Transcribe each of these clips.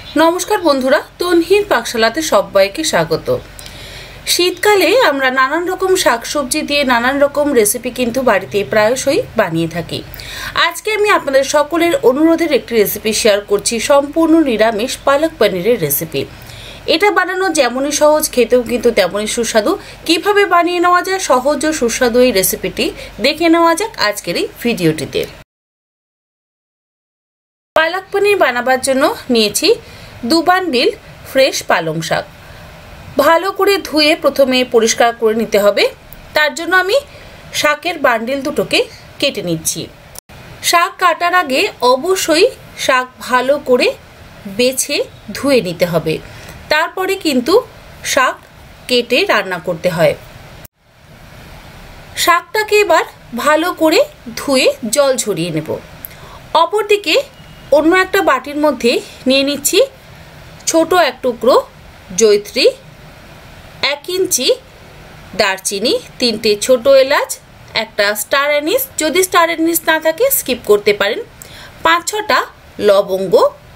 নমস্কার বন্ধুরা, তনহির পাকশালাতে সবাইকে স্বাগত। শীতকালে আমরা নানান রকম শাকসবজি দিয়ে নানান রকম রেসিপি কিন্তু বাড়িতে প্রায়শই বানিয়ে থাকি। আজকে আমি আপনাদের সকলের অনুরোধের একটি রেসিপি শেয়ার করছি, সম্পূর্ণ নিরামিষ পালক পনিরের রেসিপি। এটা বানানো যেমনই সহজ, খেতেও কিন্তু তেমনই সুস্বাদু। কিভাবে বানিয়ে নেওয়া যায় সহজ ও সুস্বাদু এই রেসিপিটি দেখে নেওয়া যাক আজকের এই ভিডিওটিতে। পালক পনির বানাবার জন্য নিয়েছি 2 বান্ডিল ফ্রেশ পালং শাক। ভালো করে ধুয়ে প্রথমে পরিষ্কার করে নিতে হবে। তার জন্য আমি শাকের বান্ডিল দুটোকে কেটে নিচ্ছি। শাক কাটার আগে অবশ্যই শাক ভালো করে বেছে ধুয়ে নিতে হবে, তারপরে কিন্তু শাক কেটে রান্না করতে হয়। শাকটাকে এবার ভালো করে ধুয়ে জল ঝরিয়ে নেব। অপরদিকে অন্য একটা বাটির মধ্যে নিয়ে নিচ্ছি ছোট এক টুকরো জয়িত্রী, 1 ইঞ্চি দারচিনি, 3টে ছোট এলাচ, একটা স্টার অ্যানিস, যদি স্টার অ্যানিস না থাকে স্কিপ করতে পারেন, 5-6টা লবঙ্গ,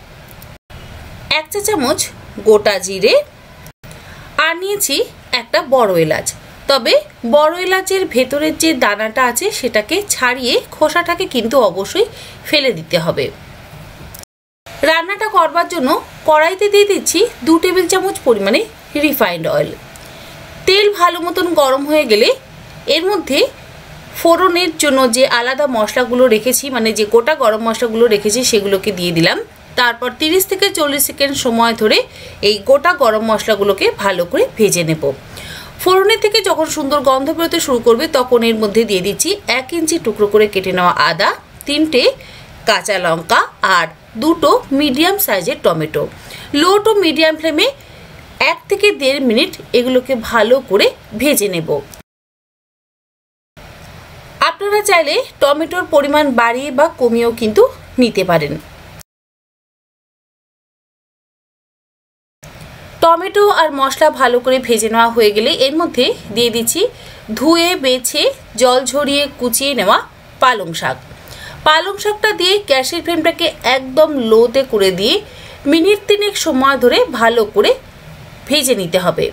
1 চা চামচ গোটা জিরে, আর নিয়েছি একটা বড় এলাচ। তবে বড় এলাচের ভেতরের যে দানাটা আছে সেটাকে ছাড়িয়ে খোসাটাকে কিন্তু অবশ্যই ফেলে দিতে হবে। রান্নাটা করবার জন্য কড়াইতে দিয়ে দিচ্ছি 2 টেবিল চামচ পরিমাণে রিফাইন্ড অয়েল। তেল ভালো মতন গরম হয়ে গেলে এর মধ্যে ফোড়নের জন্য যে আলাদা মশলাগুলো রেখেছি, মানে যে গোটা গরম মশলাগুলো রেখেছি সেগুলোকে দিয়ে দিলাম। তারপর 30 থেকে 40 সেকেন্ড সময় ধরে এই গোটা গরম মশলাগুলোকে ভালো করে ভেজে নেব। ফোড়নের থেকে যখন সুন্দর গন্ধ বেরোতে শুরু করবে তখন এর মধ্যে দিয়ে দিচ্ছি 1 ইঞ্চি টুকরো করে কেটে নেওয়া আদা, 3টে কাঁচা লঙ্কা আর 2টো মিডিয়াম সাইজের টমেটো। লো টু মিডিয়াম ফ্লেমে 1 থেকে 1.5 মিনিট এগুলোকে ভালো করে ভেজে নেব। আপনারা চাইলে টমেটোর পরিমাণ বাড়িয়ে বা কমিয়েও কিন্তু নিতে পারেন। টমেটো আর মশলা ভালো করে ভেজে নেওয়া হয়ে গেলে এর মধ্যে দিয়ে দিচ্ছি ধুয়ে বেছে জল ঝরিয়ে কুচিয়ে নেওয়া পালং শাক। পালং শাকটা দিয়ে গ্যাসের ফ্লেমটাকে একদম লোতে করে দিয়ে মিনিট 3 সময় ধরে ভালো করে ভেজে নিতে হবে।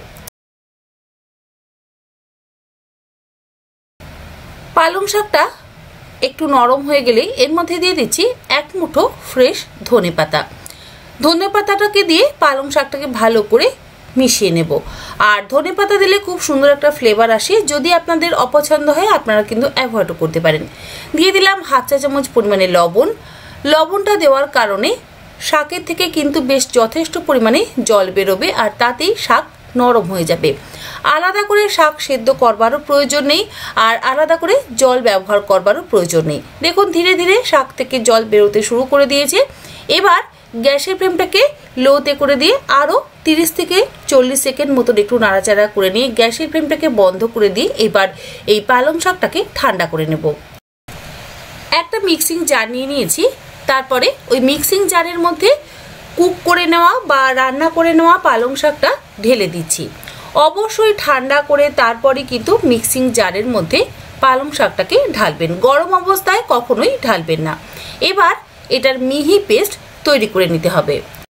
পালং শাকটা একটু নরম হয়ে গেলে এর মধ্যে দিয়ে দিচ্ছি 1 মুঠো ফ্রেশ ধনেপাতা। ধনেপাতাটাকে দিয়ে পালং শাকটাকে ভালো করে মিশিয়ে নেব। আর ধনেপাতা দিলে খুব সুন্দর একটা ফ্লেভার আসে, যদি আপনাদের অপছন্দ হয় আপনারা কিন্তু অ্যাভয়েডও করতে পারেন। দিয়ে দিলাম 1/2 চা চামচ পরিমাণে লবণ। লবণটা দেওয়ার কারণে শাকের থেকে কিন্তু বেশ যথেষ্ট পরিমাণে জল বেরোবে আর তাতেই শাক নরম হয়ে যাবে। আলাদা করে শাক সেদ্ধ করবারও প্রয়োজন নেই আর আলাদা করে জল ব্যবহার করবারও প্রয়োজন নেই। দেখুন ধীরে ধীরে শাক থেকে জল বেরোতে শুরু করে দিয়েছে। এবার গ্যাসের ফ্লেমটাকে লোতে করে দিয়ে আরও 30 থেকে 40 সেকেন্ড মতন একটু নাড়াচাড়া করে নিয়ে গ্যাসের ফ্লেমটাকে বন্ধ করে দিয়ে এবার এই পালং শাকটাকে ঠান্ডা করে নেব। একটা মিক্সিং জার নিয়ে নিয়েছি। তারপরে ওই মিক্সিং জারের মধ্যে কুক করে নেওয়া বা রান্না করে নেওয়া পালং শাকটা ঢেলে দিচ্ছি। অবশ্যই ঠান্ডা করে তারপরে কিন্তু মিক্সিং জারের মধ্যে পালং শাকটাকে ঢালবেন, গরম অবস্থায় কখনোই ঢালবেন না। এবার এটার মিহি পেস্ট তৈরি করে নিতে হবে।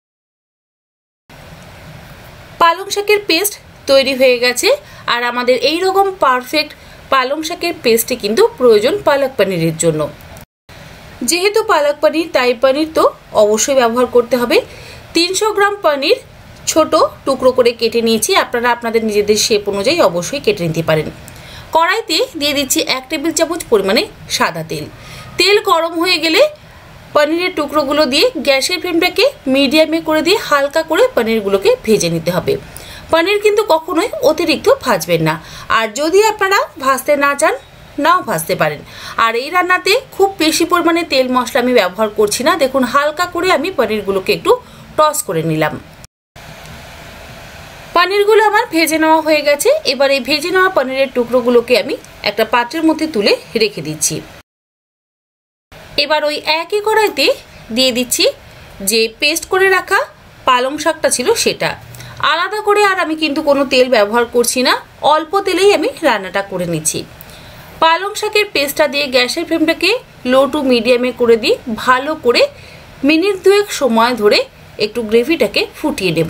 পালং শাকের পেস্ট তৈরি হয়ে গেছে আর আমাদের এই রকম পারফেক্ট পালং শাকের পেস্টে কিন্তু প্রয়োজন পালক পনিরের জন্য। যেহেতু পালক পনির তাই পনির তো অবশ্যই ব্যবহার করতে হবে। 300 গ্রাম পনির ছোট টুকরো করে কেটে নিয়েছি, আপনারা আপনাদের নিজেদের শেপ অনুযায়ী অবশ্যই কেটে নিতে পারেন। কড়াইতে দিয়ে দিচ্ছি 1 টেবিল চামচ পরিমাণে সাদা তেল। তেল গরম হয়ে গেলে পনিরের টুকরোগুলো দিয়ে গ্যাসের ফ্লেমটাকে মিডিয়ামে করে দিয়ে হালকা করে পনিরগুলোকে ভেজে নিতে হবে। পনির কিন্তু কখনোই অতিরিক্ত ভাজবেন না, আর যদি আপনারা ভাজতে না চান নাও ভাজতে পারেন। আর এই রান্নাতে খুব বেশি পরিমাণে তেল মশলা আমি ব্যবহার করছি না। দেখুন হালকা করে আমি পনিরগুলোকে একটু টস করে নিলাম। পনিরগুলো আমার ভেজে নেওয়া হয়ে গেছে। এবার এই ভেজে নেওয়া পনিরের টুকরোগুলোকে আমি একটা পাত্রের মধ্যে তুলে রেখে দিচ্ছি। এবার ওই একই কড়াইতে দিয়ে দিচ্ছি যে পেস্ট করে রাখা পালং শাকটা ছিল সেটা। আলাদা করে আর আমি কিন্তু কোনো তেল ব্যবহার করছি না, অল্প তেলেই আমি রান্নাটা করে নিচ্ছি। পালং শাকের পেস্টটা দিয়ে গ্যাসের ফ্লেমটাকে লো টু মিডিয়ামে করে দিয়ে ভালো করে মিনিট 2 সময় ধরে একটু গ্রেভিটাকে ফুটিয়ে নেব।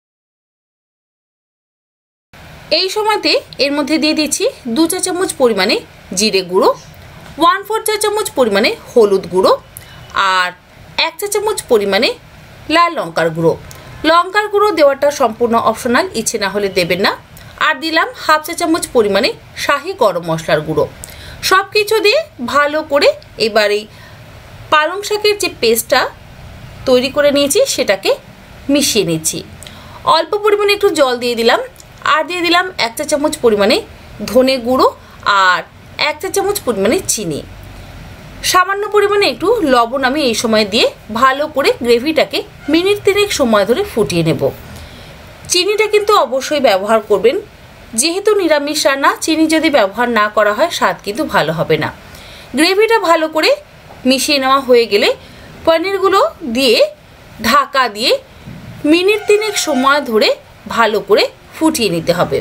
এই সময়তে এর মধ্যে দিয়ে দিচ্ছি 2 চা চামচ পরিমাণে জিরে গুঁড়ো, 1/4 চা চামচ পরিমাণে হলুদ গুঁড়ো আর 1 চা চামচ পরিমাণে লাল লঙ্কার গুঁড়ো। লঙ্কার গুঁড়ো দেওয়াটা সম্পূর্ণ অপশনাল, ইচ্ছে না হলে দেবেন না। আর দিলাম 1/2 চা চামচ পরিমাণে শাহি গরম মশলার গুঁড়ো। সব কিছু দিয়ে ভালো করে এবার এই পালং শাকের যে পেস্টটা তৈরি করে নিয়েছি সেটাকে মিশিয়ে নিচ্ছি। অল্প পরিমাণে একটু জল দিয়ে দিলাম আর দিয়ে দিলাম 1 চা চামচ পরিমাণে ধনে গুঁড়ো আর 1 চা চামচ পরিমাণে চিনি। সামান্য পরিমাণে একটু লবণ আমি এই সময় দিয়ে ভালো করে গ্রেভিটাকে মিনিট 3 সময় ধরে ফুটিয়ে নেব। চিনিটা কিন্তু অবশ্যই ব্যবহার করবেন, যেহেতু নিরামিষ রান্না চিনি যদি ব্যবহার না করা হয় স্বাদ কিন্তু ভালো হবে না। গ্রেভিটা ভালো করে মিশিয়ে নেওয়া হয়ে গেলে পনিরগুলো দিয়ে ঢাকা দিয়ে মিনিট 3 সময় ধরে ভালো করে ফুটিয়ে নিতে হবে।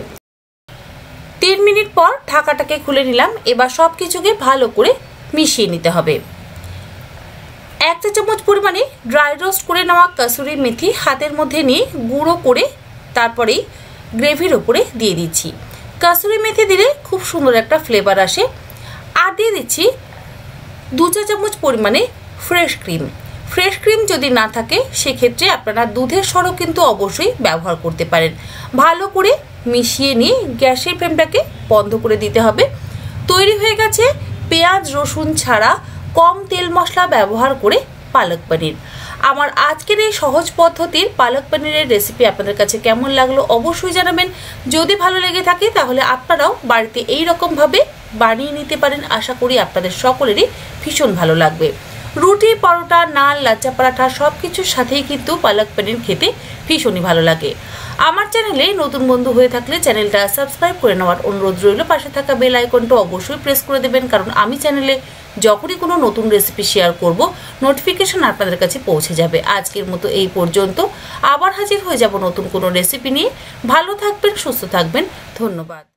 3 মিনিট পর ঢাকাটাকে খুলে নিলাম। এবার সব কিছুকে ভালো করে মিশিয়ে নিতে হবে। 1 চা চামচ পরিমাণে ড্রাই রোস্ট করে নেওয়া কাসুরি মেথি হাতের মধ্যে নিয়ে গুঁড়ো করে তারপরেই গ্রেভির ওপরে দিয়ে দিচ্ছি। কাসুরি মেথি দিলে খুব সুন্দর একটা ফ্লেভার আসে। আর দিয়ে দিচ্ছি 2 চা চামচ পরিমাণে ফ্রেশ ক্রিম। ফ্রেশ ক্রিম যদি না থাকে সেক্ষেত্রে আপনারা দুধের সরও কিন্তু অবশ্যই ব্যবহার করতে পারেন। ভালো করে মিশিয়ে নিয়ে গ্যাসের ফ্লেমটাকে বন্ধ করে দিতে হবে। তৈরি হয়ে গেছে পেঁয়াজ রসুন ছাড়া কম তেল মশলা ব্যবহার করে পালক পনির। আমার আজকের এই সহজ পদ্ধতির পালক পনিরের রেসিপি আপনাদের কাছে কেমন লাগলো অবশ্যই জানাবেন। যদি ভালো লেগে থাকে তাহলে আপনারাও বাড়িতে এই রকমভাবে বানিয়ে নিতে পারেন। আশা করি আপনাদের সকলেরই ভীষণ ভালো লাগবে। রুটি পরোটা নান লাচ্চা পরাঠা সব কিছুর সাথেই কিন্তু পালক পনির খেতে ভীষণই ভালো লাগে। আমার চ্যানেলে নতুন বন্ধু হয়ে থাকলে চ্যানেলটা সাবস্ক্রাইব করে নেওয়ার অনুরোধ রইল। পাশে থাকা বেল আইকনটা অবশ্যই প্রেস করে দেবেন, কারণ আমি চ্যানেলে যখনই কোনো নতুন রেসিপি শেয়ার করব নোটিফিকেশন আপনাদের কাছে পৌঁছে যাবে। আজকের মতো এই পর্যন্ত, আবার হাজির হয়ে যাব নতুন কোনো রেসিপি নিয়ে। ভালো থাকবেন, সুস্থ থাকবেন, ধন্যবাদ।